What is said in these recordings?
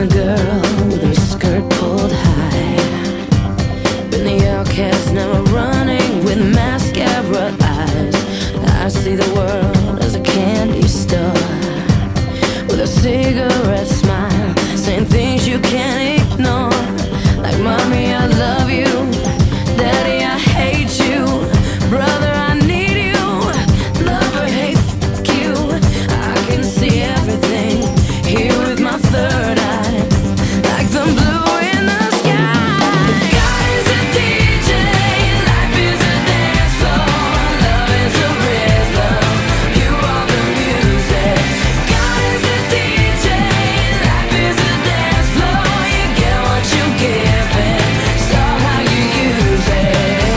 a girl with her skirt pulled high. Been the outcast, never running with mascara eyes. I see the world as a candy store with a cigarette smile, saying things you can't ignore, like mommy, I love you, daddy, I hate you, brother, I need you, lover, hey, fuck you. I can see everything here with my third eye, like the blue in the sky. If God is a DJ, life is a dance floor, love is a rhythm, you are the music. God is a DJ, life is a dance floor, you get what you give it, so how you use it.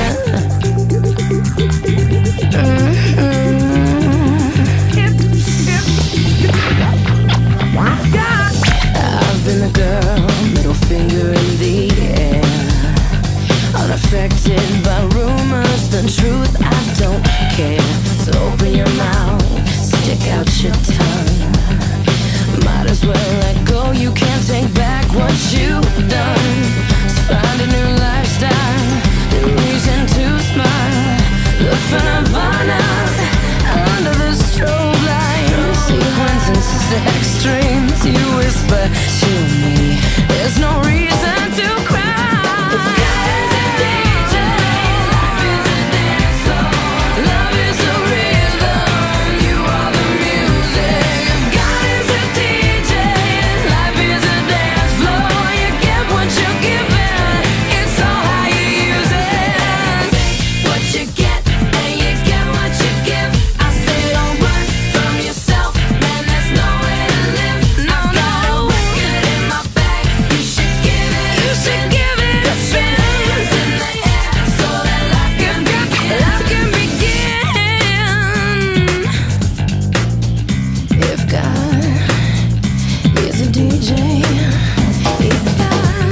I've been the girl, middle finger in the air, unaffected by rumors, the truth, I don't care. So open your mouth, stick out your tongue, might as well let go, you can't take back what you've done. So find a new lifestyle, new reason to smile, look for Nirvana under the strobe light, sequins and sex dreams, you whisper to me, there's no reason to cry. If God is a DJ, life is a dance floor, love is a rhythm, you are the music. If God is a DJ, life is a dance floor, you get what you give it, it's all how you use it. What you get and you get what you give. I say don't run from yourself, man, there's nowhere to live. No, no, good in my bag, you should give it. You should give it a spin. Hands in the air so that life can begin. Life can begin. If God is a DJ, if God,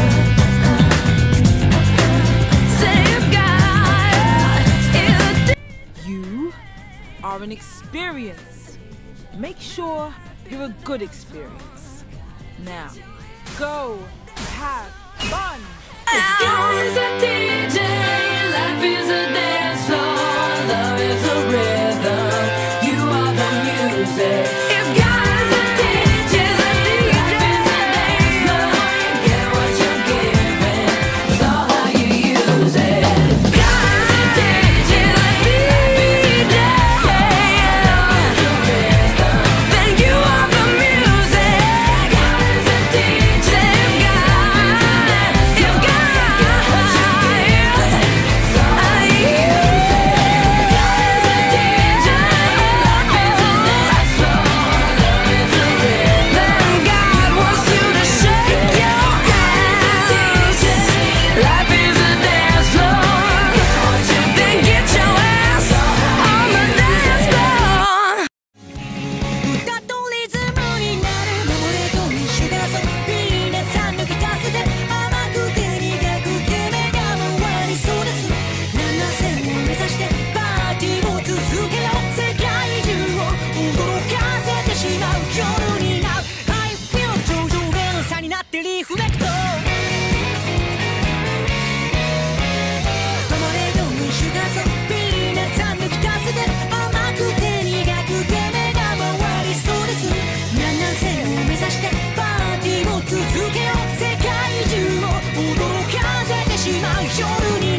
say if God is a DJ. You are an experience. Make sure you're a good experience. Now, go have fun. If God is a DJ, life is a dance floor, love is a rhythm, you are the music. If God is a DJ, life is a dance floor, you get what you're giving, it's all how you use it. If God is a DJ, life is a dance floor, love is a rhythm, then you are the music. God is a DJ, if God is a dance floor, if God 続けよう世界中を驚かせてしまう夜に